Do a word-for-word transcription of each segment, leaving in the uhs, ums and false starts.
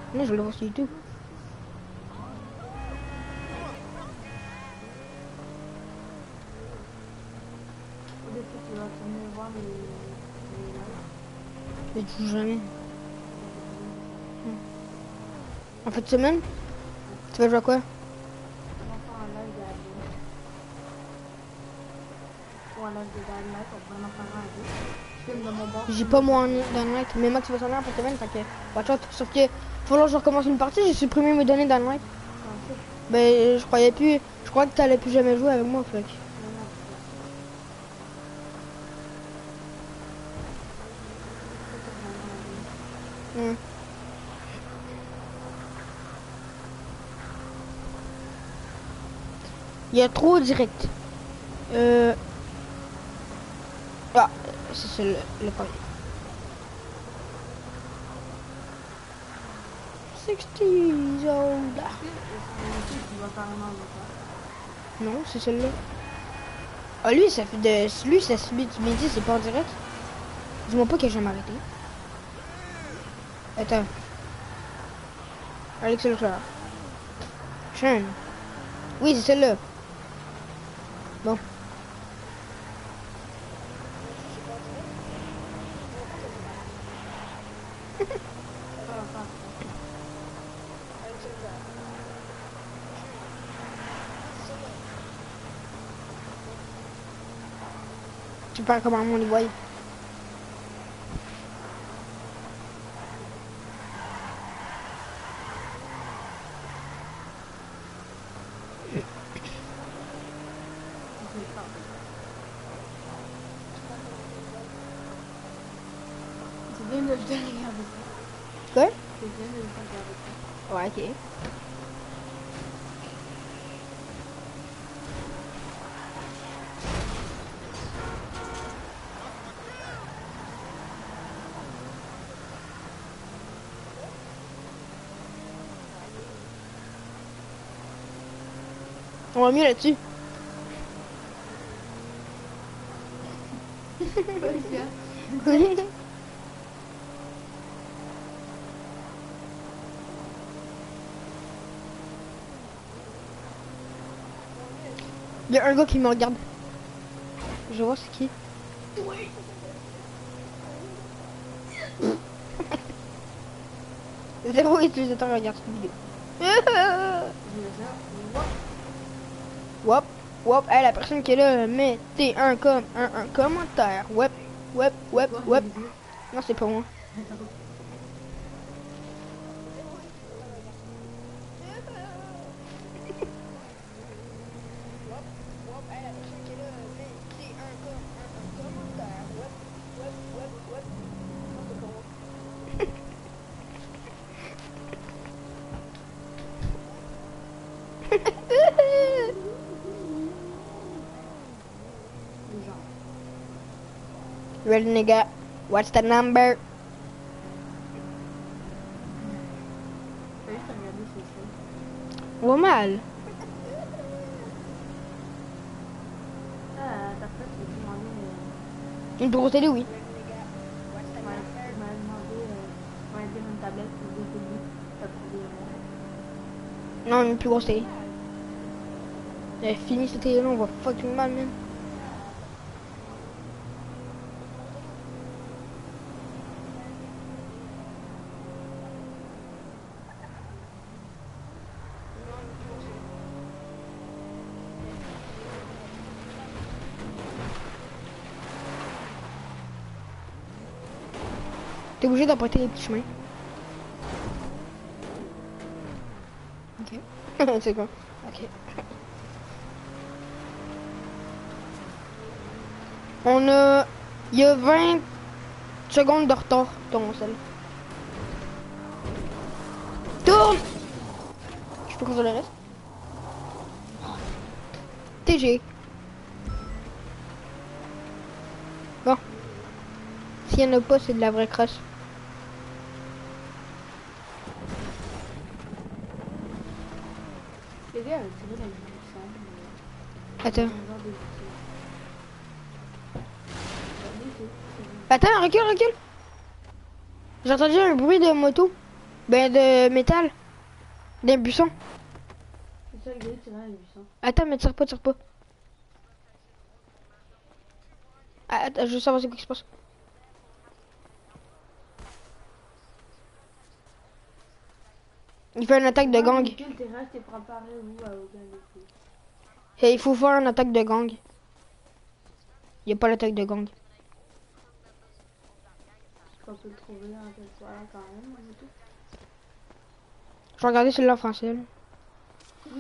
Non, je le vois sur YouTube. Mais tu joues jamais. En fin de semaine, tu vas jouer à quoi? J'ai pas moi en Dynamite, mais Max va s'en aller en fin de semaine, fait que watch out. Sauf que faut que je recommence une partie, j'ai supprimé mes données Dynamite. Ben je croyais plus, je crois que t'allais plus jamais jouer avec moi, fait que. Ouais. Il y a trop direct. Euh... Ah, c'est le, le premier. sixties old. Non, c'est celle-là. Ah lui, ça fait de... Lui, ça celui du midi, c'est pas en direct. Dis-moi pas que je vais m'arrêter. Attends. Alex Leclerc. Chaîne. Oui, c'est celle-là. Bon. Tu parles comment mon voit. Quoi? Ouais, ok. On va mieux là-dessus. Oui. Il y a un gars qui me regarde. Je vois c'est qui. Oui. Zéro utilisateur regarde cette vidéo. Wop, wop, hey, la personne qui est là, mettez un, com un, un commentaire. Wop, wop, wop, wop. Non, c'est pas moi. Real nigga, what's the number? Ou mal. Une plus grosse télé, oui. Non, une plus grosse télé. Eh, fini cette télé là, on va fucking mal, man. T'es obligé d'emprunter les petits chemins. Ok. C'est quoi? Ok. On a... Il y a vingt secondes de retard, ton sel. Tourne! Je peux contrôler le reste? T G. Bon. S'il y en a pas, c'est de la vraie crasse. Attends. Attends, recule, recule. J'ai entendu un bruit de moto. Ben de métal. Des buissons. C'est ça que j'ai, c'est là, les buissons. Attends, mais tire pas, tire pas. Ah, attends, je veux savoir ce qui se passe. Il fait une attaque de gang. Quel terrasse t'es préparé où à aucun défi? Et il faut faire une attaque de gang. Il n'y a pas l'attaque de gang. Est-ce qu'on peut le trouver dans quelque part quand même, et tout? Je vais regarder celui-là en français. Là. Oui.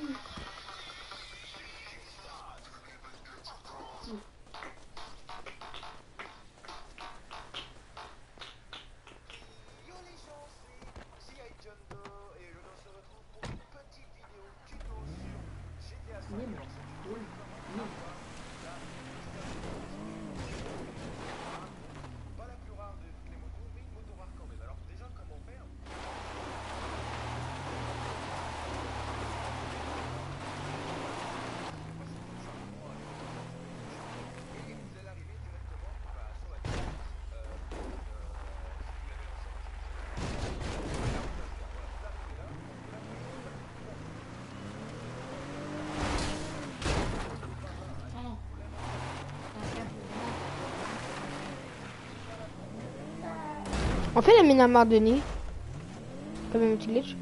On fait la mine à Denis. Comme un petit glitch.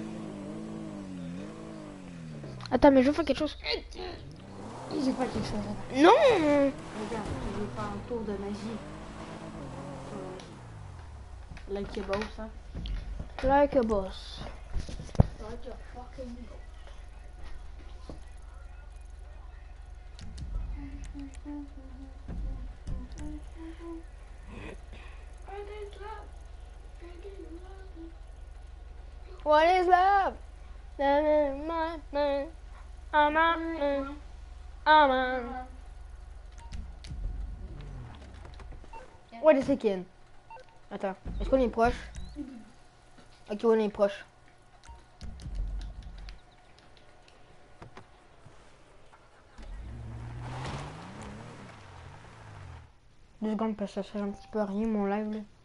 Attends, mais je veux faire quelque chose. J'ai pas quelque chose. Non. Regarde, je vais faire un tour de magie. Euh, like a boss, hein. Like a boss. Like a fucking boss. What is love? I'm a, I'm a. What is second? Attends, est-ce qu'on est proche? Ok, on est proche. Deux secondes parce que ça fait un petit peu rien mon live là.